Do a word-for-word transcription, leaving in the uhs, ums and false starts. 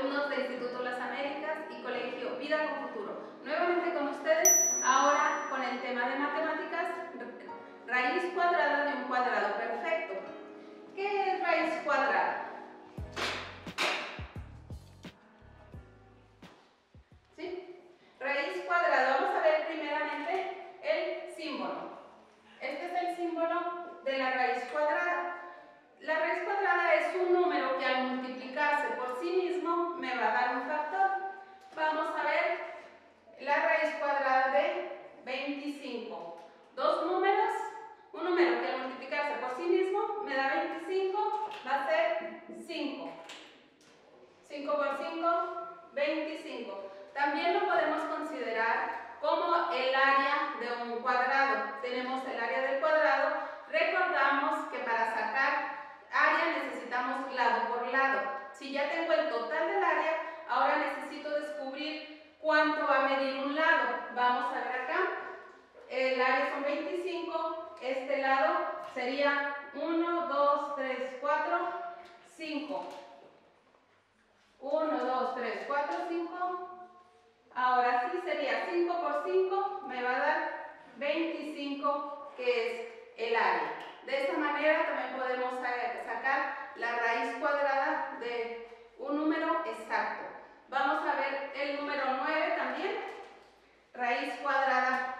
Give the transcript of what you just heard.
alumnos de Instituto Las Américas y Colegio Vida con Futuro. Nuevamente con ustedes, ahora con el tema de matemáticas, raíz cuadrada de un cuadrado perfecto. ¿Qué es raíz cuadrada? ¿Sí? Raíz cuadrada, vamos a ver primeramente el símbolo. Este es el símbolo de la raíz cuadrada. La raíz cuadrada es un número que al multiplicarse por sí mismo me va a dar un factor. Vamos a ver la raíz cuadrada de veinticinco. Dos números, un número que al multiplicarse por sí mismo me da veinticinco, va a ser cinco. cinco por cinco, veinticinco. También lo podemos considerar como el área de un cuadrado. Tenemos el área del cuadrado. Recordamos que para sacar área necesitamos lado por lado. Si ya tengo el total del área, ahora necesito descubrir cuánto va a medir un lado. Vamos a ver acá. El área son veinticinco. Este lado sería uno, dos, tres, cuatro, cinco. uno, dos, tres, cuatro, cinco. Ahora sí sería cinco por cinco, me va a dar veinticinco, que es el área. De esta manera también podemos sacar la raíz cuadrada de un número exacto. Vamos a ver el número nueve también. Raíz cuadrada